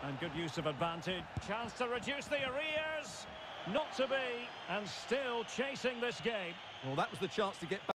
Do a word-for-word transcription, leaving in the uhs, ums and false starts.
And good use of advantage. Chance to reduce the arrears. Not to be, and still chasing this game. Well, that was the chance to get back.